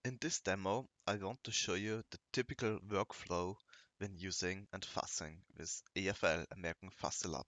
In this demo, I want to show you the typical workflow when using and fuzzing with AFL, American Fuzzy Lab.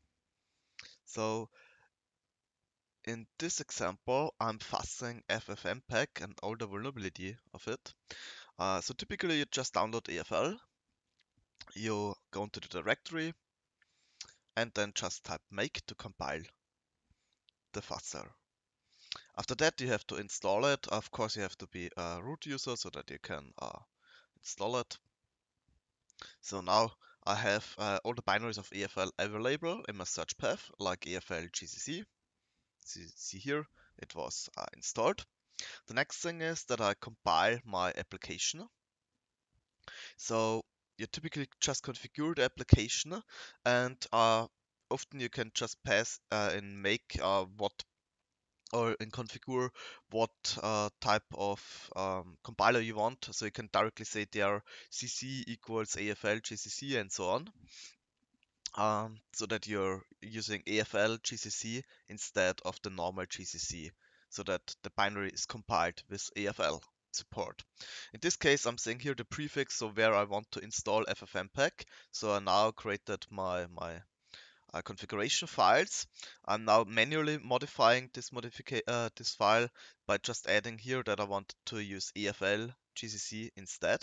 So in this example, I'm fuzzing FFmpeg and all the vulnerability of it. So typically you just download AFL, you go into the directory, and then just type make to compile the fuzzer. After that, you have to install it. Of course, you have to be a root user so that you can install it. So now I have all the binaries of AFL available in my search path, like AFL GCC. See here, it was installed. The next thing is that I compile my application. So you typically just configure the application, and often you can just pass in make what or in configure what type of compiler you want. So you can directly say there cc equals AFL GCC and so on. So that you're using AFL GCC instead of the normal GCC, so that the binary is compiled with AFL support. In this case, I'm saying here the prefix, so where I want to install FFmpeg. So I now created my configuration files. I'm now manually modifying this file by just adding here that I want to use AFL GCC instead.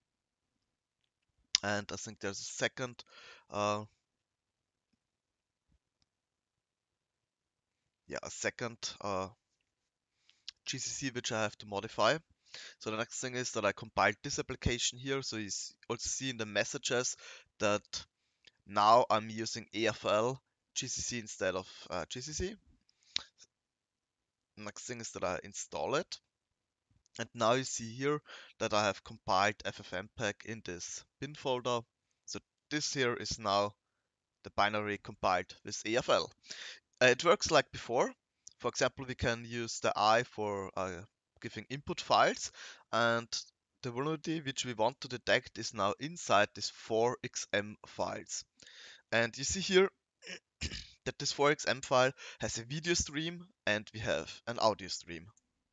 And I think there's a second GCC which I have to modify. So the next thing is that I compiled this application here. So you also see in the messages that now I'm using AFL GCC instead of GCC. Next thing is that I install it. And now you see here that I have compiled FFmpeg in this bin folder. So this here is now the binary compiled with AFL. It works like before. For example, we can use the I for giving input files, and the vulnerability which we want to detect is now inside this 4xm files. And you see here that this 4xm file has a video stream and we have an audio stream.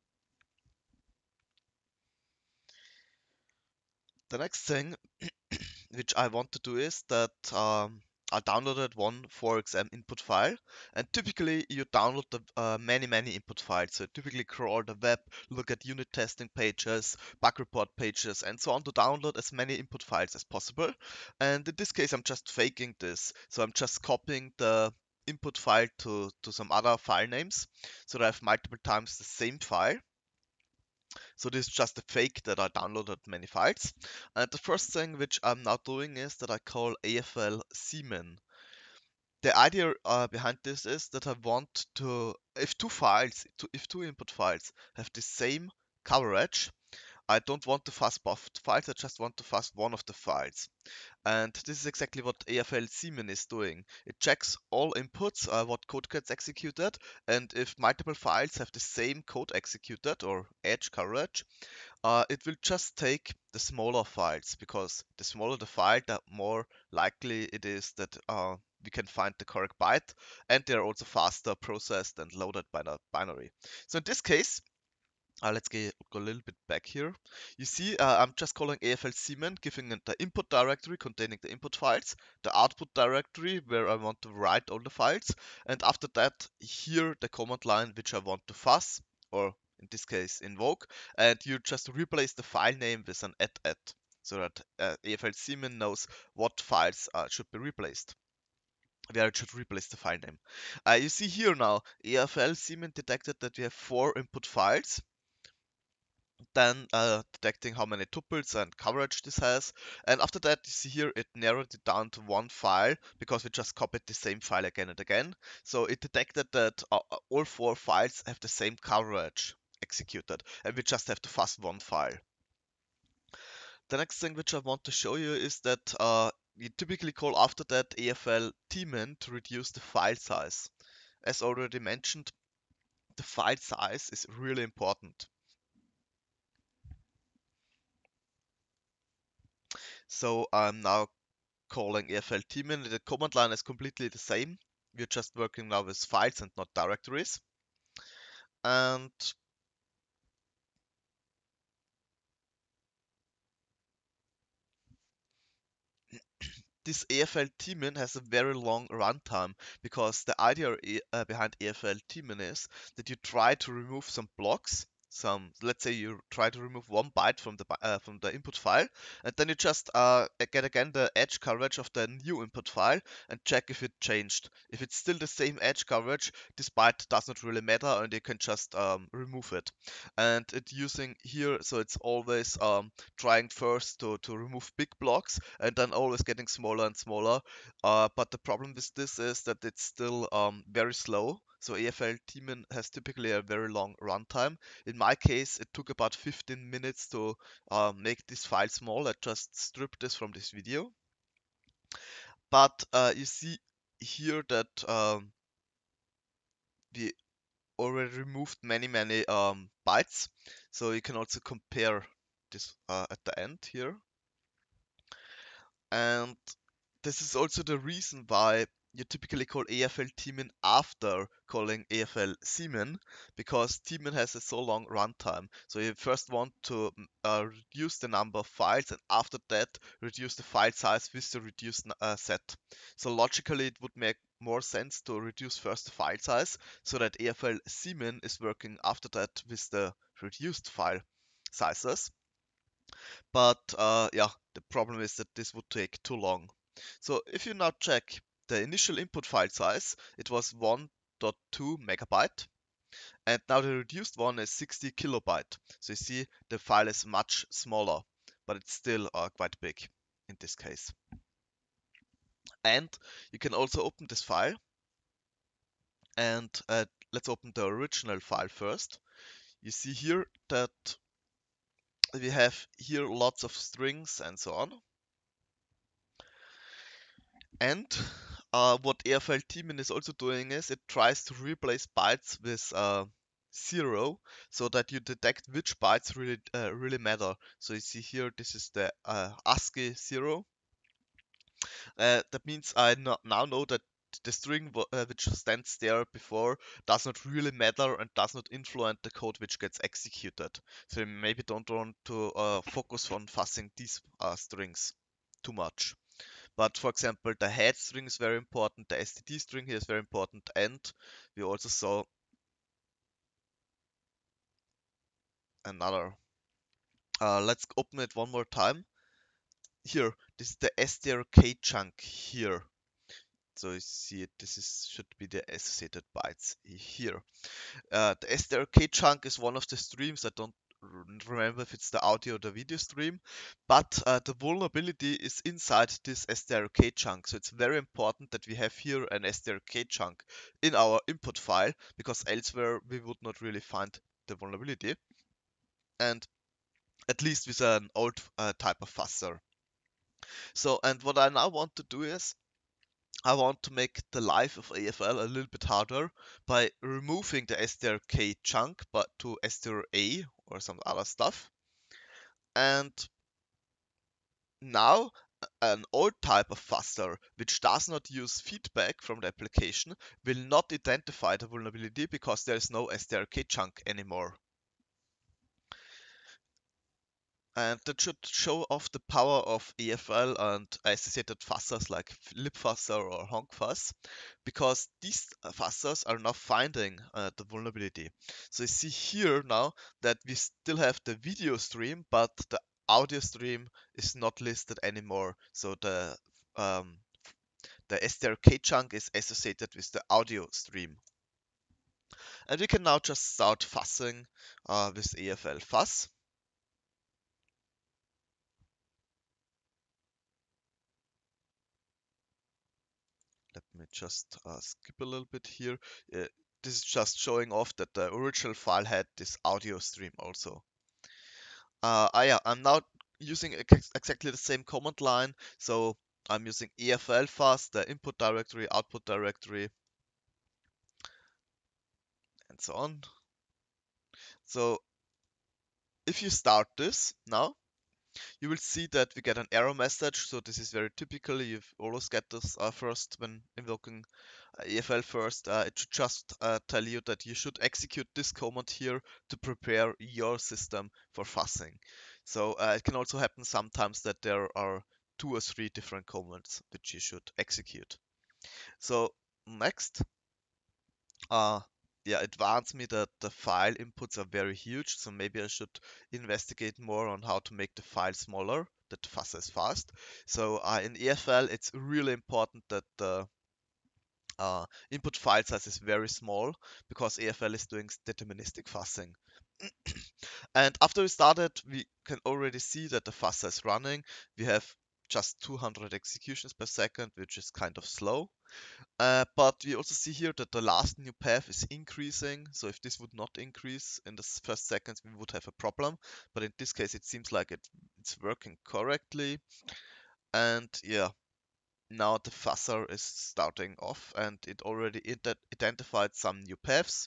The next thing which I want to do is that I downloaded one 4xm input file, and typically you download the many input files. So typically crawl the web, look at unit testing pages, bug report pages, and so on to download as many input files as possible. And in this case, I'm just faking this. So I'm just copying the input file to some other file names, so that I have multiple times the same file. So this is just a fake that I downloaded many files. And the first thing which I'm now doing is that I call AFL cmin. The idea behind this is that I want to, if two input files have the same coverage, I don't want to fuzz both files, I just want to fuzz one of the files. And this is exactly what AFL cmin is doing. It checks all inputs, what code gets executed, and if multiple files have the same code executed or edge coverage, it will just take the smaller files, because the smaller the file, the more likely it is that we can find the correct byte, and they're also faster processed and loaded by the binary. So in this case, let's go a little bit back here. You see, I'm just calling AFL cmin, giving it the input directory containing the input files, the output directory where I want to write all the files, and after that, here the command line which I want to fuzz, or in this case invoke, and you just replace the file name with an @@, so that AFL cmin knows what files should be replaced. Where it should replace the file name. You see here now, AFL cmin detected that we have 4 input files, then detecting how many tuples and coverage this has. And after that, you see here, it narrowed it down to one file because we just copied the same file again and again. So it detected that all 4 files have the same coverage executed, and we just have to fuzz one file. The next thing which I want to show you is that you typically call after that AFL tmin to reduce the file size. As already mentioned, the file size is really important. So I'm now calling AFL tmin. The command line is completely the same. We're just working now with files and not directories. And this AFL Daemon has a very long runtime, because the idea behind AFL Daemon is that you try to remove some blocks. Let's say you try to remove 1 byte from the input file, and then you just get again the edge coverage of the new input file and check if it changed. If it's still the same edge coverage, this byte does not really matter, and you can just remove it. And it using here, so it's always trying first to remove big blocks and then always getting smaller and smaller. But the problem with this is that it's still very slow. So AFL Daemon has typically a very long runtime. In my case, it took about 15 minutes to make this file small. I just stripped this from this video. But you see here that we already removed many bytes. So you can also compare this at the end here. And this is also the reason why you typically call AFL Daemon after calling AFL Seaman, because Daemon has a so long runtime. So you first want to reduce the number of files, and after that reduce the file size with the reduced set. So logically it would make more sense to reduce first the file size, so that AFL Seaman is working after that with the reduced file sizes. But yeah, the problem is that this would take too long. So if you now check the initial input file size, it was 1.2 megabyte, and now the reduced one is 60 kilobyte. So you see the file is much smaller, but it's still quite big in this case. And you can also open this file, and let's open the original file first. You see here that we have here lots of strings and so on. And what AFL Daemon is also doing is it tries to replace bytes with 0, so that you detect which bytes really matter. So you see here, this is the ASCII 0. That means I now know that the string which stands there before does not really matter and does not influence the code which gets executed. So you maybe don't want to focus on fussing these strings too much. But for example, the head string is very important, the std string here is very important, and we also saw another. Let's open it one more time. Here, this is the strk chunk here. So you see it, should be the associated bytes here. The strk chunk is one of the streams. I don't remember if it's the audio or the video stream, but the vulnerability is inside this strk chunk. So it's very important that we have here an strk chunk in our input file, because elsewhere we would not really find the vulnerability. And at least with an old type of fuzzer. So, and what I now want to do is I want to make the life of AFL a little bit harder by removing the strk chunk but to str_a or some other stuff. And now an old type of fuzzer, which does not use feedback from the application, will not identify the vulnerability because there is no strk chunk anymore. And that should show off the power of AFL and associated fuzzers like libfuzzer or honkfuzz, because these fuzzers are now finding the vulnerability. So you see here now that we still have the video stream, but the audio stream is not listed anymore. So the strk chunk is associated with the audio stream. And we can now just start fuzzing with AFL fuzz. Let me just skip a little bit here. This is just showing off that the original file had this audio stream also. Yeah, I'm now using exactly the same command line. So I'm using AFL fuzz, the input directory, output directory, and so on. So if you start this now, you will see that we get an error message. So this is very typical. You always get this first when invoking AFL first. It should just tell you that you should execute this command here to prepare your system for fuzzing. So it can also happen sometimes that there are 2 or 3 different commands which you should execute. So next, uh, yeah, it warns me that the file inputs are very huge, so maybe I should investigate more on how to make the file smaller, that fuzzer is fast. So in EFL, it's really important that the input file size is very small because EFL is doing deterministic fuzzing. And after we started, we can already see that the fuzzer is running. We have just 200 executions per second, which is kind of slow. But we also see here that the last new path is increasing. So if this would not increase in the first seconds, we would have a problem. But in this case, it seems like it's working correctly. And yeah, now the fuzzer is starting off and it already identified some new paths.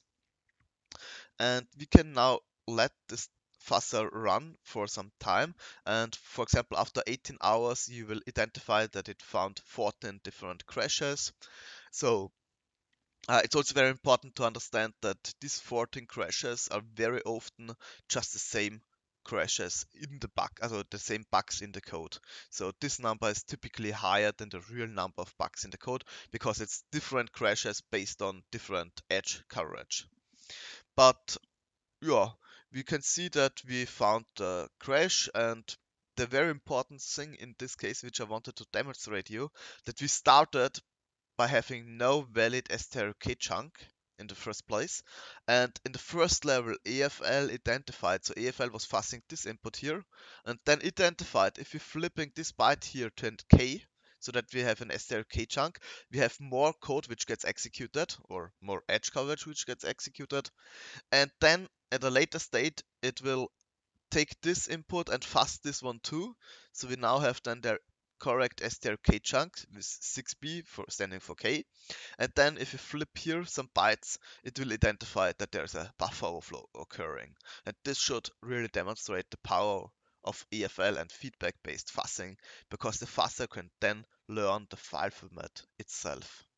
And we can now let this fuzzer run for some time. And for example, after 18 hours, you will identify that it found 14 different crashes. So it's also very important to understand that these 14 crashes are very often just the same crashes in the bug, also the same bugs in the code. So this number is typically higher than the real number of bugs in the code because it's different crashes based on different edge coverage. But yeah, we can see that we found the crash, and the very important thing in this case, which I wanted to demonstrate you, that we started by having no valid STRK chunk in the first place. And in the first level, EFL identified, so EFL was fuzzing this input here, and then identified if we're flipping this byte here to an K, so that we have an STRK chunk, we have more code which gets executed, or more edge coverage which gets executed. And then at a later state, it will take this input and fuzz this one too. So we now have then the correct STRK chunk with 6B for standing for K. And then if you flip here some bytes, it will identify that there's a buffer overflow occurring. And this should really demonstrate the power of EFL and feedback-based fuzzing, because the fuzzer can then learn the file format itself.